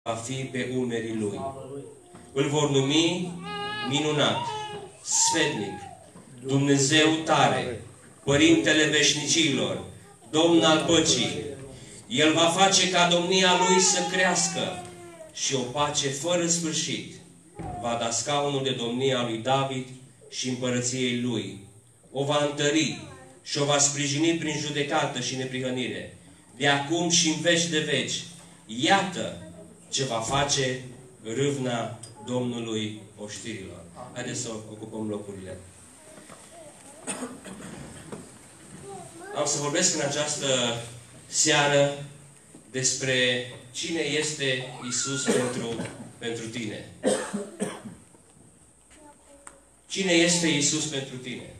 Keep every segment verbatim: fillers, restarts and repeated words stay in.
va fi pe umerii lui. Îl vor numi minunat, sfetnic, Dumnezeu tare, Părintele veșnicilor, Domn al păcii. El va face ca domnia lui să crească și o pace fără sfârșit. Va da scaunul de domnia lui David și împărăției lui. O va întări și o va sprijini prin judecată și neprihănire, de acum și în veci de veci. Iată ce va face râvna Domnului oștirilor. Haideți să ocupăm locurile. Am să vorbesc în această seară despre cine este Iisus pentru, pentru tine. Cine este Iisus pentru tine?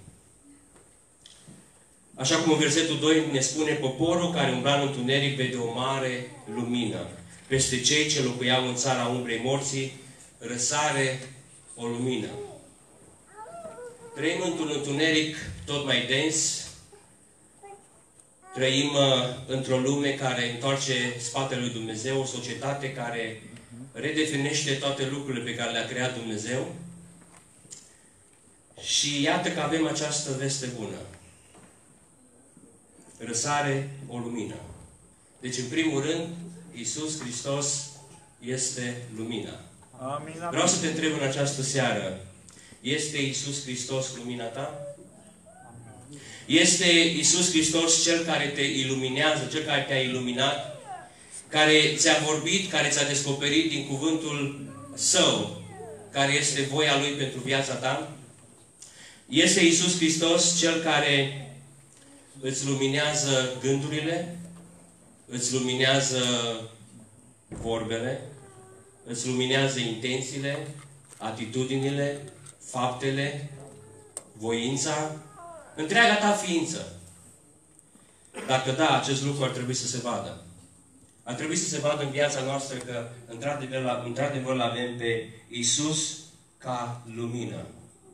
Așa cum în versetul doi ne spune, poporul care umbla în întuneric vede o mare lumină. Peste cei ce locuiau în țara umbrei morții, răsare o lumină. Trăim într-un întuneric tot mai dens. Trăim uh, într-o lume care întoarce spatele lui Dumnezeu, o societate care redefinește toate lucrurile pe care le-a creat Dumnezeu. Și iată că avem această veste bună. Răsare o lumină. Deci, în primul rând, Iisus Hristos este lumina. Amin, amin. Vreau să te întreb în această seară, este Iisus Hristos lumina ta? Este Iisus Hristos Cel care te iluminează, Cel care te-a iluminat, care ți-a vorbit, care ți-a descoperit din cuvântul Său, care este voia Lui pentru viața ta? Este Iisus Hristos Cel care îți luminează gândurile, îți luminează vorbele, îți luminează intențiile, atitudinile, faptele, voința, întreaga ta ființă. Dacă da, acest lucru ar trebui să se vadă. Ar trebui să se vadă în viața noastră că într-adevăr într-adevăr l-avem pe Iisus ca lumină.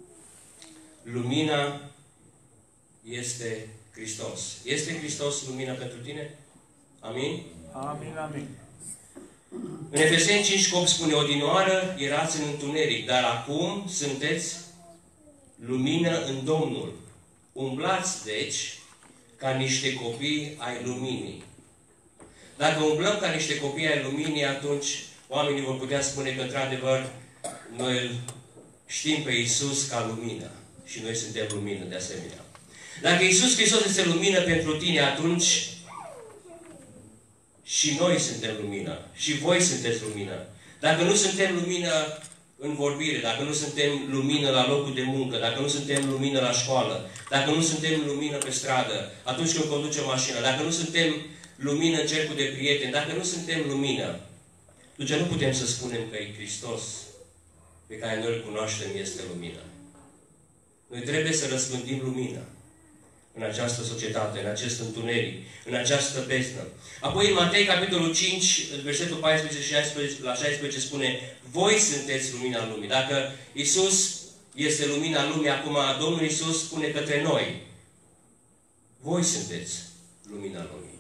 Lumina este Hristos. Este Hristos lumina pentru tine? Amin? Amin, amin. În Efeseni cinci opt spune, odinioară erați în întuneric, dar acum sunteți lumină în Domnul. Umblați, deci, ca niște copii ai luminii. Dacă umblăm ca niște copii ai luminii, atunci oamenii vor putea spune că, într-adevăr, noi îl știm pe Iisus ca lumină. Și noi suntem lumină, de asemenea. Dacă Iisus Hristos este lumină pentru tine, atunci și noi suntem lumină. Și voi sunteți lumină. Dacă nu suntem lumină în vorbire, dacă nu suntem lumină la locul de muncă, dacă nu suntem lumină la școală, dacă nu suntem lumină pe stradă, atunci când conducem mașina, dacă nu suntem lumină în cercul de prieteni, dacă nu suntem lumină, atunci nu putem să spunem că e Hristos pe care noi îl cunoaștem este lumină. Noi trebuie să răspândim lumină în această societate, în acest întuneric, în această beznă. Apoi în Matei, capitolul cinci, versetul paisprezece și șaisprezece, la șaisprezece spune, voi sunteți lumina lumii. Dacă Iisus este lumina lumii, acum Domnul Iisus spune către noi, voi sunteți lumina lumii.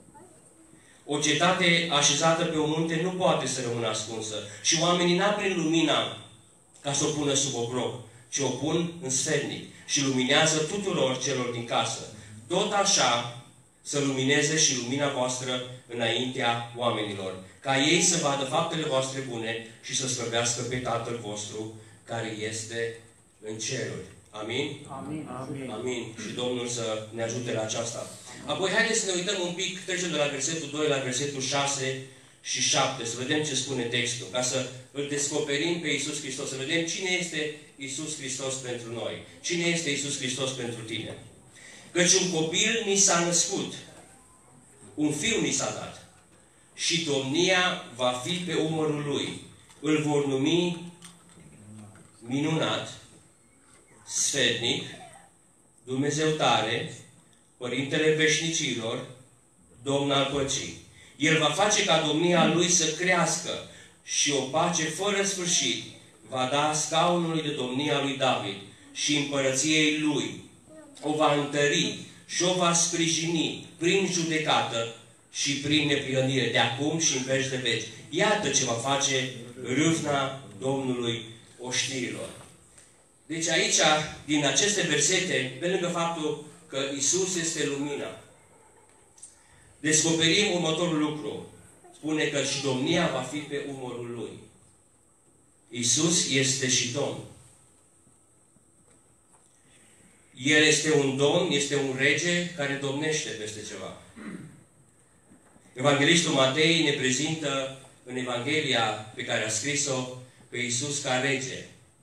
O cetate așezată pe un munte nu poate să rămână ascunsă. Și oamenii n-aprind lumina ca să o pună sub obroc, ci o pun în sfetnic și luminează tuturor celor din casă. Tot așa să lumineze și lumina voastră înaintea oamenilor, ca ei să vadă faptele voastre bune și să slăvească pe Tatăl vostru care este în ceruri. Amin? Amin. Amin. Amin. Și Domnul să ne ajute la aceasta. Apoi haideți să ne uităm un pic, trecem de la versetul doi la versetul șase și șapte, să vedem ce spune textul, ca să îl descoperim pe Iisus Hristos, să vedem cine este Iisus Hristos pentru noi. Cine este Iisus Hristos pentru tine? Căci un copil ni s-a născut, un fiu ni s-a dat și domnia va fi pe umărul lui. Îl vor numi minunat, sfetnic, Dumnezeu tare, Părintele veșnicilor, Domn al păcii. El va face ca domnia lui să crească și o pace fără sfârșit va da scaunului de domnia lui David și împărăției lui. O va întări și o va sprijini prin judecată și prin neprihănire, de acum și în veci de veci. Iată ce va face râvna Domnului oștirilor. Deci aici, din aceste versete, pe lângă faptul că Isus este lumina, descoperim următorul lucru. Spune că și domnia va fi pe umărul Lui. Isus este și Domn. El este un Domn, este un rege care domnește peste ceva. Evanghelistul Matei ne prezintă în Evanghelia pe care a scris-o pe Isus ca rege.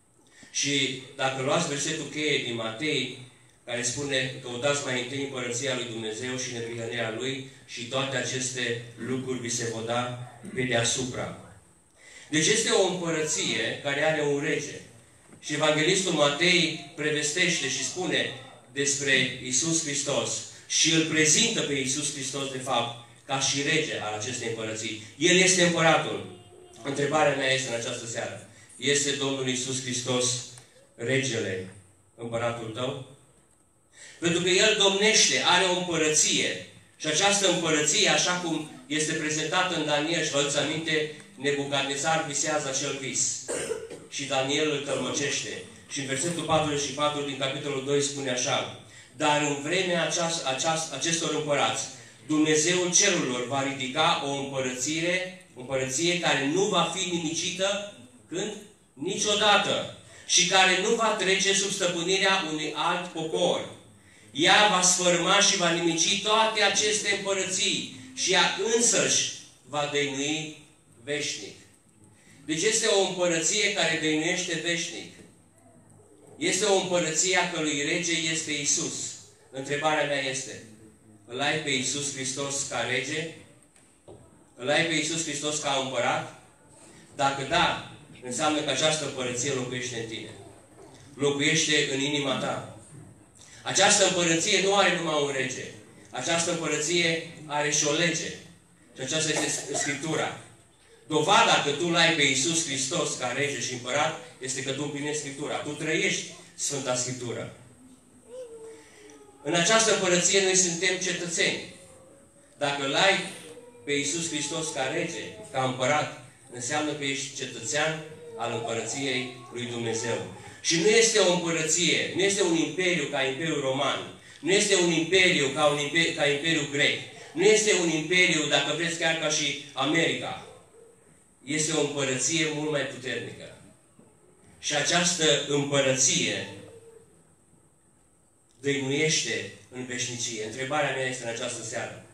Și dacă luați versetul cheie din Matei, care spune: căutați mai întâi împărăția lui Dumnezeu și neprihănirea Lui și toate aceste lucruri vi se vor da pe deasupra. Deci este o împărăție care are un rege. Și Evanghelistul Matei prevestește și spune despre Isus Hristos și îl prezintă pe Isus Hristos, de fapt, ca și rege al acestei împărății. El este împăratul. Întrebarea mea este în această seară: este Domnul Isus Hristos regele, împăratul tău? Pentru că El domnește, are o împărăție. Și această împărăție, așa cum este prezentată în Daniel, și vă aduți aminte, Nebucadnețar visează acel vis. Și Daniel îl tălmăcește. Și în versetul patruzeci și patru din capitolul doi spune așa: dar în vremea aceast, aceast, acestor împărați, Dumnezeul cerurilor va ridica o împărăție, împărăție care nu va fi nimicită, când? Niciodată. Și care nu va trece sub stăpânirea unui alt popor. Ea va sfârma și va nimici toate aceste împărății și ea însăși va dăinui veșnic. Deci este o împărăție care dăinuiește veșnic. Este o împărăție a cărui rege este Isus. Întrebarea mea este: îl ai pe Isus Hristos ca rege? Îl ai pe Isus Hristos ca împărat? Dacă da, înseamnă că această împărăție locuiește în tine. Locuiește în inima ta. Această împărăție nu are numai un rege. Această împărăție are și o lege. Și aceasta este Scriptura. Dovada că tu l-ai pe Iisus Hristos ca rege și împărat este că tu împlinești Scriptura. Tu trăiești Sfânta Scriptură. În această împărăție noi suntem cetățeni. Dacă l-ai pe Iisus Hristos ca rege, ca împărat, înseamnă că ești cetățean al împărăției lui Dumnezeu. Și nu este o împărăție, nu este un imperiu ca Imperiul Roman, nu este un imperiu ca, un imperiu, ca Imperiul Grec, nu este un imperiu, dacă vreți, chiar ca și America. Este o împărăție mult mai puternică. Și această împărăție dăinuiește în veșnicie. Întrebarea mea este în această seară: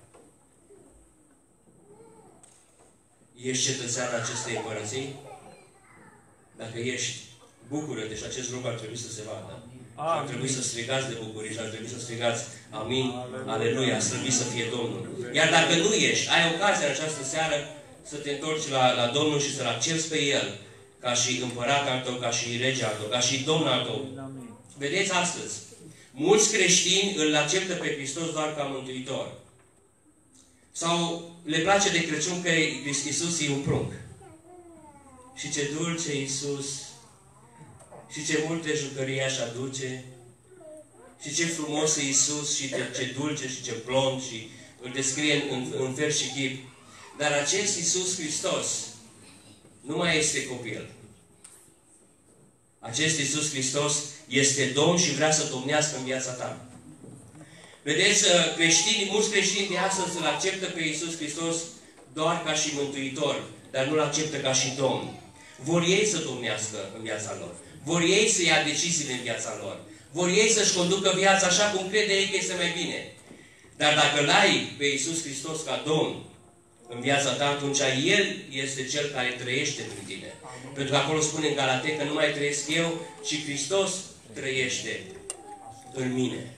ești cetățean acestei împărății? Dacă ești, bucură-te, și acest lucru ar trebui să se vadă. Și ar trebui să strigați de bucurie și ar trebui să strigați amin, aleluia, slăvit să fie Domnul. Iar dacă nu ești, ai ocazia în această seară să te întorci la, la Domnul și să-L accepți pe El ca și împărat al tău, ca și rege al tău, ca și Domn al tău. Vedeți astăzi, mulți creștini îl acceptă pe Hristos doar ca mântuitor. Sau le place de Crăciun că Iisus e un prunc. Și ce dulce Iisus, și ce multe jucării aș aduce, și ce frumos e Iisus, și ce, ce dulce, și ce blond, și îl descrie în, în fel și chip. Dar acest Iisus Hristos nu mai este copil. Acest Iisus Hristos este Domn și vrea să domnească în viața ta. Vedeți, creștinii, mulți creștini de astăzi îl acceptă pe Iisus Hristos doar ca și mântuitor, dar nu îl acceptă ca și Domn. Vor ei să domnească în viața lor. Vor ei să ia deciziile în viața lor. Vor ei să-și conducă viața așa cum crede ei că este mai bine. Dar dacă l-ai pe Iisus Hristos ca Domn în viața ta, atunci El este Cel care trăiește prin tine. Pentru că acolo spune în Galatei că nu mai trăiesc eu, ci Hristos trăiește în mine.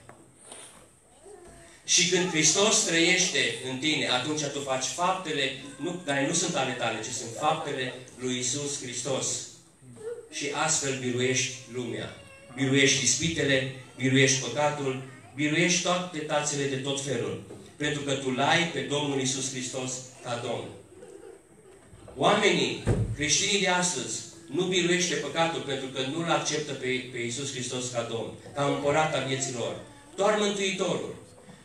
Și când Hristos trăiește în tine, atunci tu faci faptele nu, care nu sunt ale tale, ci sunt faptele lui Iisus Hristos. Și astfel biruiești lumea. Biruiești ispitele, biruiești păcatul, biruiești toate tațele de tot felul. Pentru că tu l-ai pe Domnul Iisus Hristos ca Domn. Oamenii, creștinii de astăzi, nu biruiește păcatul pentru că nu-L acceptă pe, pe Iisus Hristos ca Domn, ca împărat al vieții lor. Doar Mântuitorul.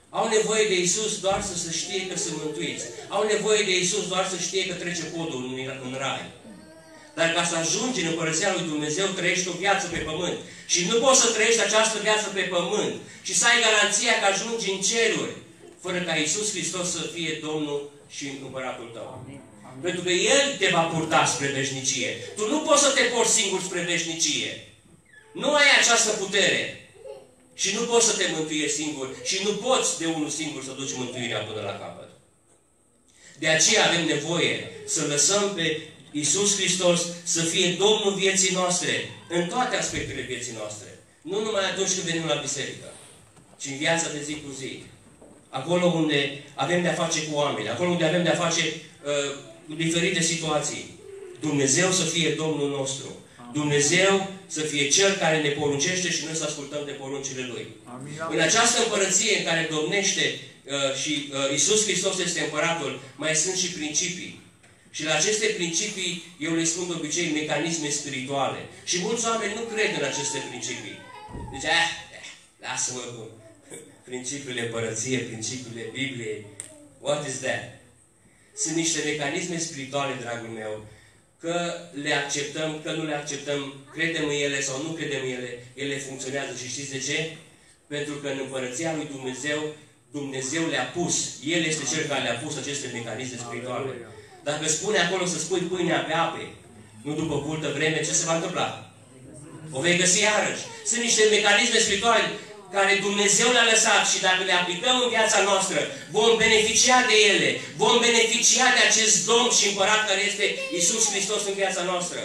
Au nevoie de Iisus doar să se știe că sunt mântuiți. Au nevoie de Iisus doar să știe că trece codul în, în rai. Dar ca să ajungi în Împărăția lui Dumnezeu, trăiești o viață pe pământ. Și nu poți să trăiești această viață pe pământ și să ai garanția că ajungi în ceruri, fără ca Iisus Hristos să fie Domnul și Împăratul tău. Amin. Amin. Pentru că El te va purta spre veșnicie. Tu nu poți să te porți singur spre veșnicie. Nu ai această putere. Și nu poți să te mântuiești singur. Și nu poți de unul singur să duci mântuirea până la capăt. De aceea avem nevoie să lăsăm pe Iisus Hristos să fie Domnul vieții noastre, în toate aspectele vieții noastre. Nu numai atunci când venim la biserică, ci în viața de zi cu zi. Acolo unde avem de-a face cu oameni, acolo unde avem de-a face uh, cu diferite situații. Dumnezeu să fie Domnul nostru. Dumnezeu să fie Cel care ne poruncește și noi să ascultăm de poruncile Lui. Amin. În această împărăție în care domnește uh, și uh, Iisus Hristos este împăratul, mai sunt și principii. Și la aceste principii, eu le spun de obicei, mecanisme spirituale. Și mulți oameni nu cred în aceste principii. Deci, ah, lasă-mă cu principiile împărăției, principiile Bibliei. What is that? Sunt niște mecanisme spirituale, dragul meu, că le acceptăm, că nu le acceptăm, credem în ele sau nu credem în ele, ele funcționează. Și știți de ce? Pentru că în Împărăția lui Dumnezeu, Dumnezeu le-a pus. El este Cel care le-a pus aceste mecanisme spirituale. Dacă spune acolo să spui pâinea pe ape, nu după multă vreme, ce se va întâmpla? O vei găsi iarăși. Sunt niște mecanisme spirituale care Dumnezeu le-a lăsat și dacă le aplicăm în viața noastră, vom beneficia de ele. Vom beneficia de acest Domn și Împărat care este Iisus Hristos în viața noastră.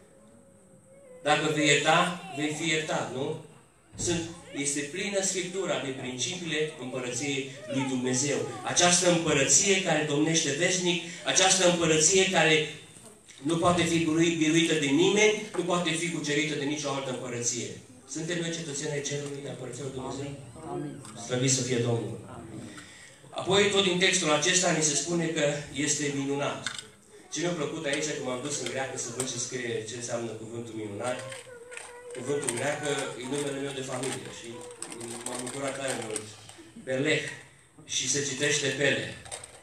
Dacă vei ierta, vei fi iertat, nu? Sunt, este plină Scriptura de principiile Împărăției lui Dumnezeu. Această împărăție care domnește veșnic, această împărăție care nu poate fi biruită de nimeni, nu poate fi cucerită de nicio altă împărăție. Suntem noi cetățeni ai Cerului, Împărăția lui Dumnezeu? Amin. Slăvit să fie Domnul. Amin. Apoi, tot din textul acesta, ni se spune că este minunat. Ce mi-a plăcut aici, că m-am dus în greacă să văd ce scrie, ce înseamnă cuvântul minunat. Cuvântul greacă e numele meu de familie și m-am bucurat tare mult. Peleh. Și se citește Pele.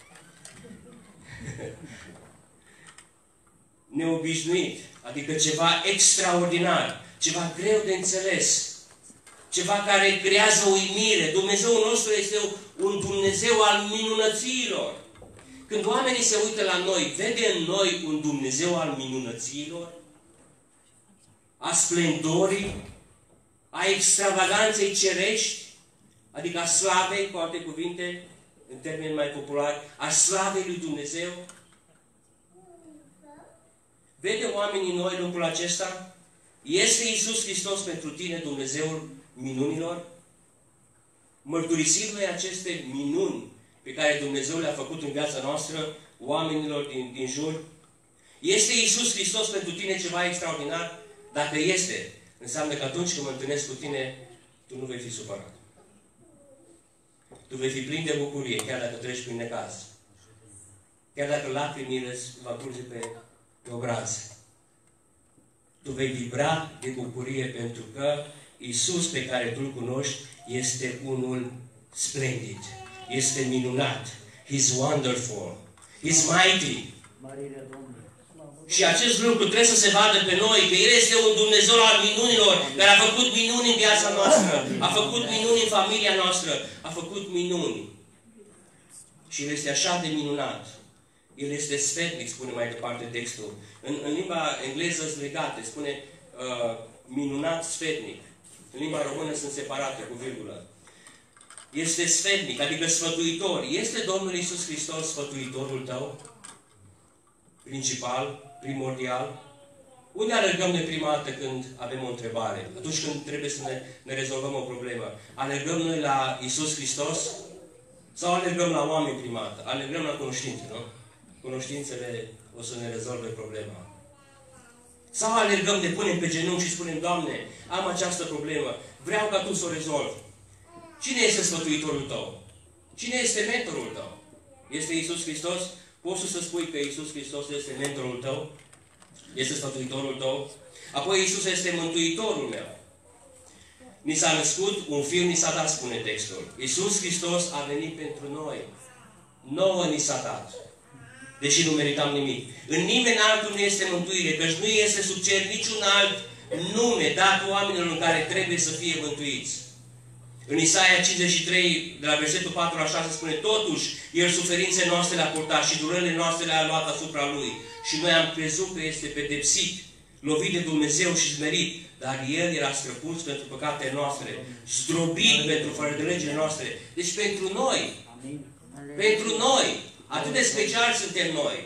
Neobișnuit. Adică ceva extraordinar. Ceva greu de înțeles. Ceva care creează uimire. Dumnezeul nostru este un Dumnezeu al minunățiilor. Când oamenii se uită la noi, vede în noi un Dumnezeu al minunățiilor? A splendorii, a extravaganței cerești, adică a slavei, cu alte cuvinte, în termeni mai populari, a slavei lui Dumnezeu. Vede oamenii în noi lucrul acesta? Este Iisus Hristos pentru tine Dumnezeul minunilor? Mărturisim noi aceste minuni pe care Dumnezeu le-a făcut în viața noastră, oamenilor din, din jur? Este Iisus Hristos pentru tine ceva extraordinar? Dacă este, înseamnă că atunci când mă întâlnesc cu tine, tu nu vei fi supărat. Tu vei fi plin de bucurie, chiar dacă treci prin necaz. Chiar dacă lacrimile va curge pe, pe obraz. Tu vei vibra de bucurie pentru că Iisus pe care tu îl cunoști este unul splendid. Este minunat. He's wonderful. He's mighty. Și acest lucru trebuie să se vadă pe noi, că El este un Dumnezeu al minunilor, care a făcut minuni în viața noastră, a făcut minuni în familia noastră, a făcut minuni. Și El este așa de minunat. El este sfetnic, spune mai departe textul. În, în limba engleză sunt legate, spune uh, minunat sfetnic. În limba română sunt separate, cu virgulă. Este sfetnic, adică sfătuitor. Este Domnul Iisus Hristos sfătuitorul tău? Principal? Primordial? Unde alergăm de prima dată când avem o întrebare? Atunci când trebuie să ne, ne rezolvăm o problemă. Alergăm noi la Iisus Hristos? Sau alergăm la oameni prima dată? Alergăm la cunoștințe, nu? Cunoștințele o să ne rezolve problema. Sau alergăm de punem pe genunchi și spunem, Doamne, am această problemă, vreau ca Tu să o rezolvi. Cine este sfătuitorul tău? Cine este mentorul tău? Este Iisus Hristos? Poți să spui că Iisus Hristos este mentorul tău? Este sfătuitorul tău? Apoi Iisus este mântuitorul meu. Ni s-a născut, un fiu ni s-a dat, spune textul. Iisus Hristos a venit pentru noi. Nouă ni s-a dat. Deși nu meritam nimic. În nimeni altul nu este mântuire, căci nu este sub cer niciun alt nume dat oamenilor în care trebuie să fie mântuiți. În Isaia cincizeci și trei, de la versetul patru la șase, spune: totuși, El suferințele noastre le-a purtat și durerile noastre le-a luat asupra Lui. Și noi am crezut că este pedepsit, lovit de Dumnezeu și smerit, dar El era străpuns pentru păcatele noastre, zdrobit pentru fără de legile noastre. Deci pentru noi, Amin. pentru noi, atât de special suntem noi.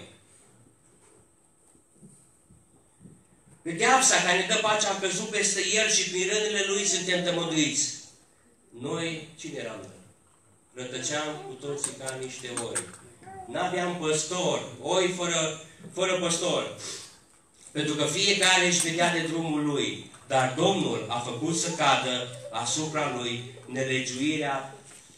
Pedeapsa care ne dă pacea a căzut peste El și prin rănile Lui suntem tămăduiți. Noi, cine eram? Rătăceam cu toții ca niște oi. N-aveam păstor, oi fără, fără păstor. Pentru că fiecare își vedea de drumul lui. Dar Domnul a făcut să cadă asupra Lui nelegiuirea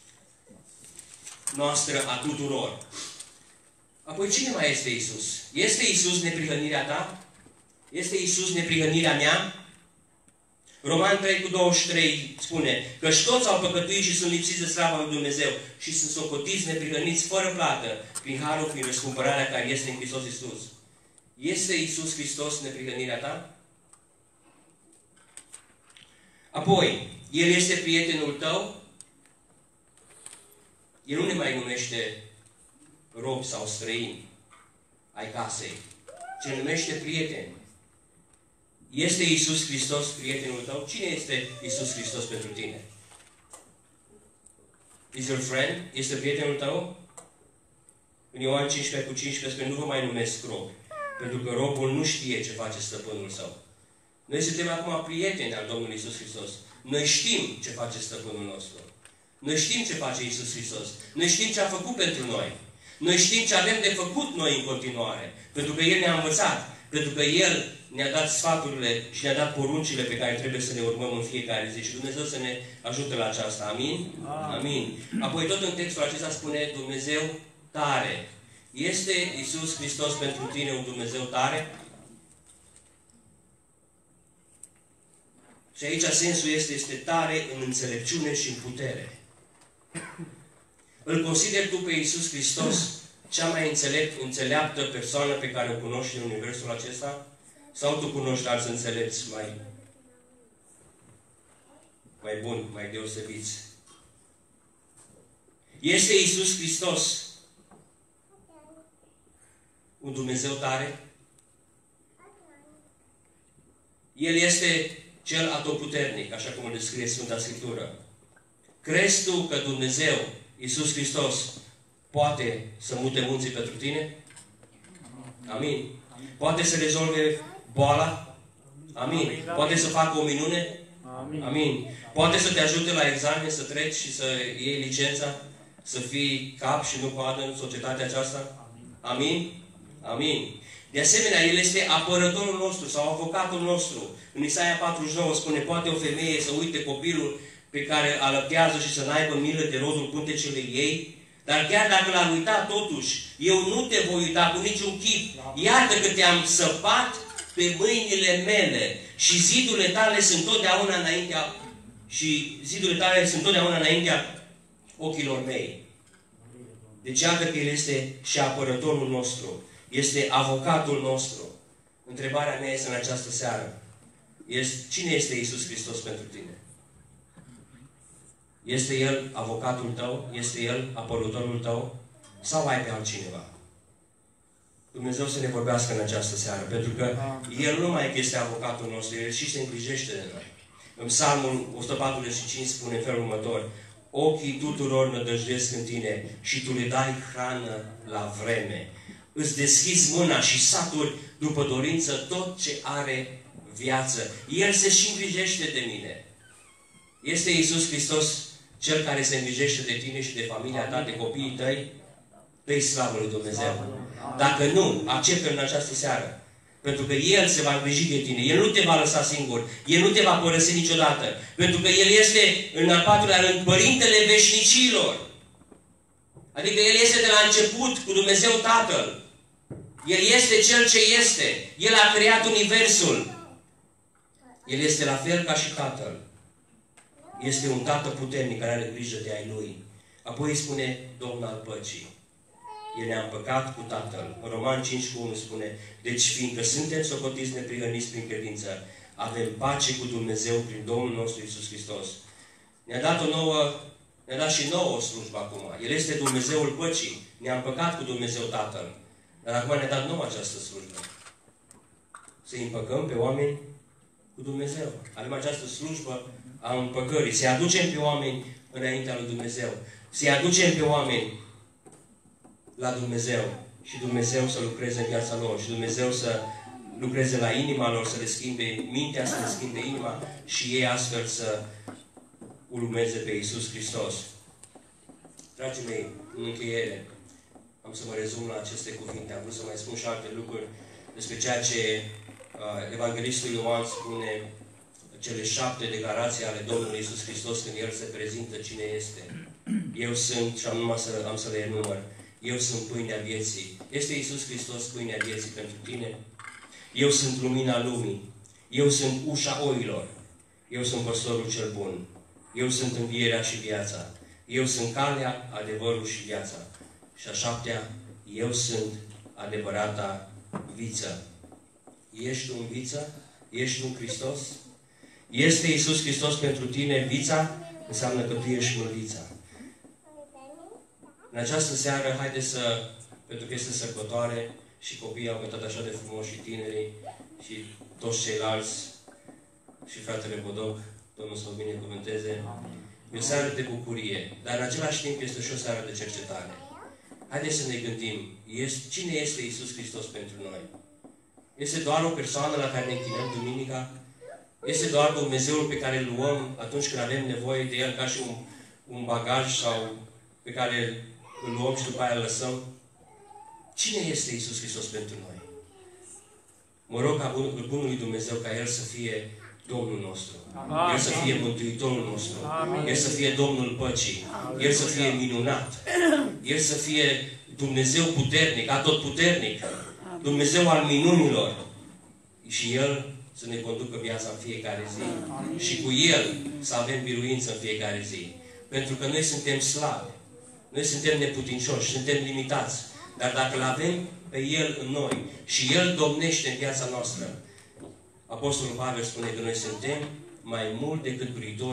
noastră a tuturor. Apoi cine mai este Iisus? Este Iisus neprihănirea ta? Este Iisus neprihănirea mea? Roman trei cu douăzeci și trei spune: căci toți au păcătuit și sunt lipsiți de slava lui Dumnezeu și sunt socotiți neprihăniți fără plată prin harul, prin răscumpărarea care este în Hristos Iisus. Este Iisus Hristos neprihănirea ta? Apoi, El este prietenul tău? El nu ne mai numește robi sau străini ai casei, ci ne numește prieteni. Este Iisus Hristos prietenul tău? Cine este Iisus Hristos pentru tine? Is your friend? Este prietenul tău? În Ioan cincisprezece cu cincisprezece spune: nu vă mai numesc robi, pentru că robul nu știe ce face stăpânul său. Noi suntem acum prieteni al Domnului Iisus Hristos. Noi știm ce face stăpânul nostru. Noi știm ce face Iisus Hristos. Noi știm ce a făcut pentru noi. Noi știm ce avem de făcut noi în continuare. Pentru că El ne-a învățat. Pentru că El ne-a dat sfaturile și ne-a dat poruncile pe care trebuie să le urmăm în fiecare zi. Și Dumnezeu să ne ajute la aceasta. Amin? Amin. Apoi tot în textul acesta spune Dumnezeu tare. Este Iisus Hristos pentru tine un Dumnezeu tare? Și aici sensul este, este tare în înțelepciune și în putere. Îl consideri tu pe Iisus Hristos cea mai înțelept, înțeleaptă persoană pe care o cunoști în universul acesta? Sau tu cunoști alți înțelepți mai, mai buni, mai deosebiți? Este Iisus Hristos un Dumnezeu tare? El este Cel atotputernic, așa cum îl descrie Sfânta Scriptură. Crezi tu că Dumnezeu, Iisus Hristos, poate să mute munții pentru tine? Amin. Poate să rezolve boala? Amin. Poate să facă o minune? Amin. Poate să te ajute la examen, să treci și să iei licența, să fii cap și nu coadă în societatea aceasta? Amin. Amin. De asemenea, El este apărătorul nostru sau avocatul nostru. În Isaia patruzeci și nouă spune: poate o femeie să uite copilul pe care alăptează și să n-aibă milă de rodul pântecelui ei? Dar chiar dacă l-ar uita totuși, eu nu te voi uita cu niciun chip. Iată că te-am săpat pe mâinile mele și zidurile tale sunt totdeauna înaintea și zidurile tale sunt totdeauna înaintea ochilor mei. Deci iată că El este și apărătorul nostru. Este avocatul nostru. Întrebarea mea este în această seară: este, cine este Iisus Hristos pentru tine? Este El avocatul tău? Este El apărătorul tău? Sau ai pe altcineva? Dumnezeu să ne vorbească în această seară, pentru că El nu mai este avocatul nostru, El și se îngrijește de noi. În Psalmul o sută patruzeci și cinci spune în felul următor: ochii tuturor nădăjduiesc în tine și tu le dai hrană la vreme. Îți deschizi mâna și saturi după dorință tot ce are viață. El se și îngrijește de mine. Este Iisus Hristos Cel care se îngrijește de tine și de familia ta, de copiii tăi? Dă-i slavă lui Dumnezeu. Dacă nu, acceptă în această seară. Pentru că El se va îngriji de tine. El nu te va lăsa singur. El nu te va părăsi niciodată. Pentru că El este, în al patrulea rând, Părintele veșnicilor. Adică El este de la început cu Dumnezeu Tatăl. El este Cel ce este. El a creat Universul. El este la fel ca și Tatăl. Este un tată puternic care are grijă de ai lui. Apoi îi spune Domnul al păcii. El ne-a împăcat cu Tatăl. În Roman cinci cu unu spune, deci fiindcă suntem socotiți neprihăniți prin credință, avem pace cu Dumnezeu prin Domnul nostru Iisus Hristos. Ne-a dat o nouă, ne-a dat și nouă o slujbă acum. El este Dumnezeul păcii. Ne-a împăcat cu Dumnezeu Tatăl. Dar acum ne-a dat nouă această slujbă. Să împăcăm pe oameni cu Dumnezeu. Avem această slujbă a împăcării. Să-i aducem pe oameni înaintea lui Dumnezeu. Să-i aducem pe oameni la Dumnezeu. Și Dumnezeu să lucreze în viața lor. Și Dumnezeu să lucreze la inima lor, să le schimbe mintea, să le schimbe inima și ei astfel să urmeze pe Iisus Hristos. Dragii mei, în încheiere, am să mă rezum la aceste cuvinte. Am vrut să mai spun și alte lucruri despre ceea ce uh, Evanghelistul Ioan spune, cele șapte declarații ale Domnului Iisus Hristos când El se prezintă cine este. Eu sunt, și am numai să, am să le enumăr, eu sunt pâinea vieții. Este Iisus Hristos pâinea vieții pentru tine? Eu sunt lumina lumii. Eu sunt ușa oilor. Eu sunt păstorul cel bun. Eu sunt învierea și viața. Eu sunt calea, adevărul și viața. Și a șaptea, eu sunt adevărata viță. Ești tu în viță? Ești tu în Hristos? Este Iisus Hristos pentru tine vița? Înseamnă că tu ești mârlița. În această seară, haideți să, pentru că este sărbătoare și copiii au cântat așa de frumos și tinerii și toți ceilalți și fratele Bodoc, Domnul să vă binecuvânteze. E o seară de bucurie, dar în același timp este și o seară de cercetare. Haideți să ne gândim, este, cine este Iisus Hristos pentru noi? Este doar o persoană la care ne închinăm duminica? Este doar Dumnezeul pe care îl luăm atunci când avem nevoie de El ca și un, un bagaj sau pe care îl luăm și după aia îl lăsăm? Cine este Iisus Hristos pentru noi? Mă rog ca bun, Bunului Dumnezeu ca El să fie Domnul nostru. Amin. El să fie Mântuitorul nostru. Amin. El să fie Domnul păcii. El să fie minunat. El să fie Dumnezeu puternic, atotputernic. Dumnezeu al minunilor. Și El să ne conducă viața în fiecare zi. Amin. Și cu El să avem biruință în fiecare zi. Pentru că noi suntem slabi. Noi suntem neputincioși, suntem limitați. Dar dacă îl avem pe El în noi și El domnește în viața noastră, Apostolul Pavel spune că noi suntem mai mult decât biruitori